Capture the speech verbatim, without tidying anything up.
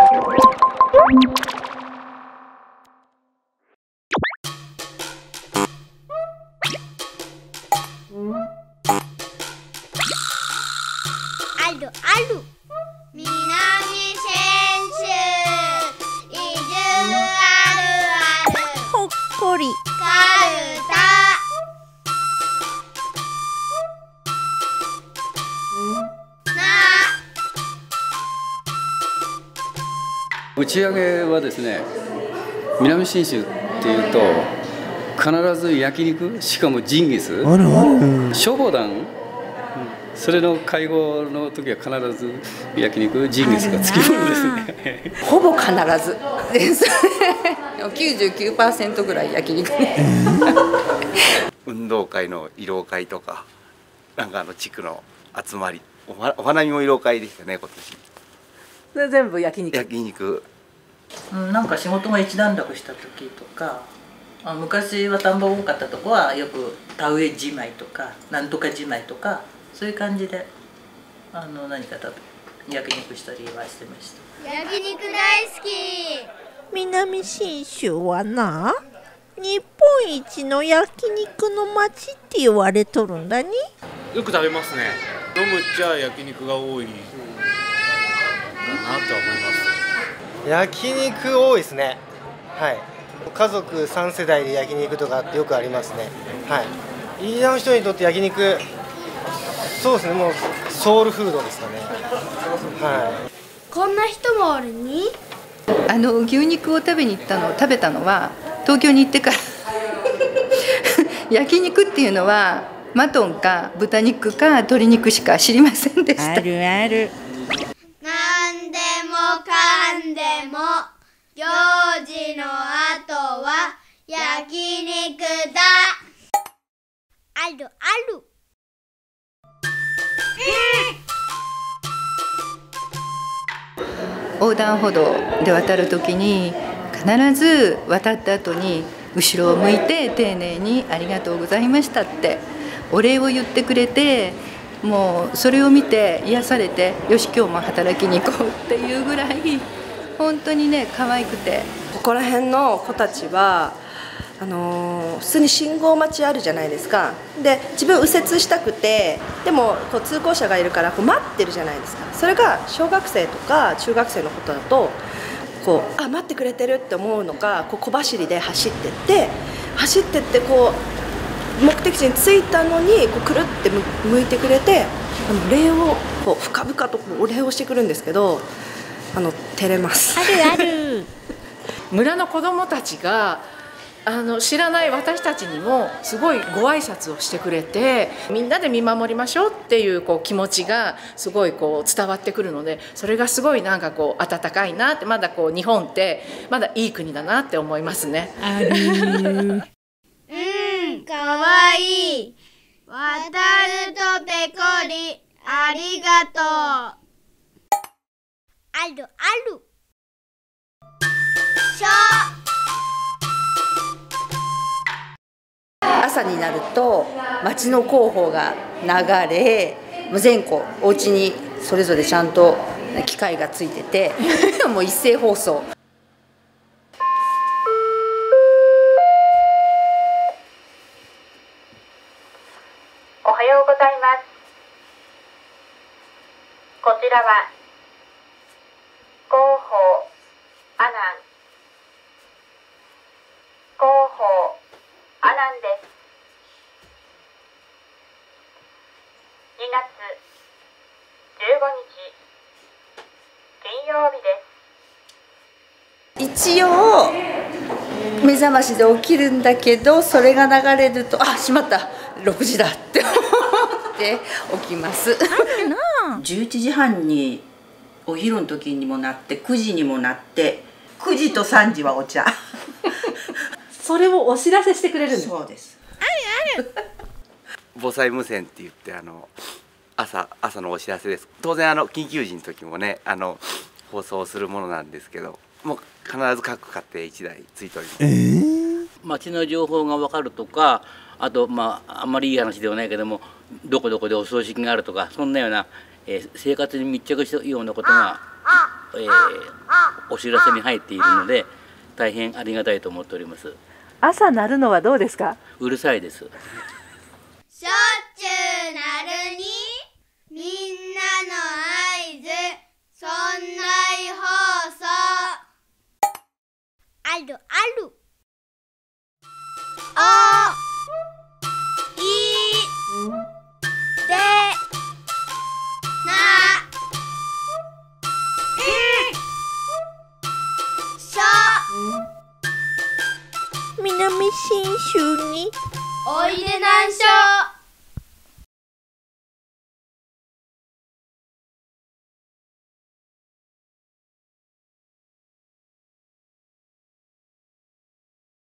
あるある。南信州移住あるある。 ほっこりかるた。 打ち上げはですね、南信州っていうと必ず焼肉、しかもジンギス、 あるある。 消防団、それの会合の時は必ず焼肉、ジンギスがつきものですね。 ほぼ必ずですきゅうじゅうきゅうパーセントぐらい焼肉ね運動会の慰労会とか、なんかあの地区の集まり、お花お花見も慰労会でしたね、今年。 それ全部焼肉。 焼肉。 うん、なんか仕事が一段落した時とか、あ昔は田んぼ多かったとこはよく田植えじまいとかなんとかじまいとか、そういう感じであの何か食べ焼肉したりはしてました。 焼肉大好き。 南信州はな、日本一の焼肉の町って言われとるんだに。 よく食べますね。飲むっちゃ焼肉が多いかなとは思います。 焼肉多いですね。はい。家族さん世代で焼肉とかってよくありますね。はい。飯田の人にとって焼肉、そうですね、もうソウルフードですかね。はい。 こんな人もおるに。 あの牛肉を食べに行ったの食べたのは東京に行ってから焼肉っていうのはマトンか豚肉か鶏肉しか知りませんでした。 あるある。 なんでもかんでも行事の後は焼肉だ。あるある。 横断歩道で渡るときに必ず渡った後に後ろを向いて丁寧に「ありがとうございました」ってお礼を言ってくれて、もうそれを見て癒されて、よし今日も働きに行こうっていうぐらい本当にね可愛くて。 ここら辺の子たちはあのー、普通に信号待ちあるじゃないですか。で自分右折したくて、でもこう通行者がいるからこう待ってるじゃないですか。それが小学生とか中学生のことだとこうあ待ってくれてるって思うのか、こう小走りで走ってって走ってってこう目的地に着いたのにこうくるって向いてくれて、あの礼をこう深々とこうお礼をしてくるんですけど、あの照れます。 あるある。 村の子どもたちがあの知らない私たちにもすごいご挨拶をしてくれて、みんなで見守りましょうっていう、こう気持ちがすごいこう伝わってくるので、それがすごいなんかこう温かいなって、まだこう日本ってまだいい国だなって思いますね。 ある。 うん、かわいい。渡るとぺこり、ありがとう。あるある。しょ朝になると町の広報が流れ、全校お家にそれぞれちゃんと機械がついててもう一斉放送。 おはようございます。こちらは広報阿南広報阿南です。にがつじゅうごにち金曜日です。 一応目覚ましで起きるんだけど、それが流れるとあしまったろくじだって思って起きます。 じゅういちじはんにお昼の時にもなってくじにもなって、くじとさんじはお茶それをお知らせしてくれるんです。 そうです。 あるある。 防災無線って言ってあの朝朝のお知らせです。当然あの緊急時の時もねあの放送するものなんですけど、もう必ず各家庭いちだいついております。えー、町の情報が分かるとか、あとまああんまりいい話ではないけども、どこどこでお葬式があるとか、そんなような、えー、生活に密着したようなことがえー、お知らせに入っているので大変ありがたいと思っております。 朝鳴るのはどうですか？ うるさいです。 しょっちゅう鳴るにみんなの合図そんない放送あるあるおいでなしょ南信州においでなんしょ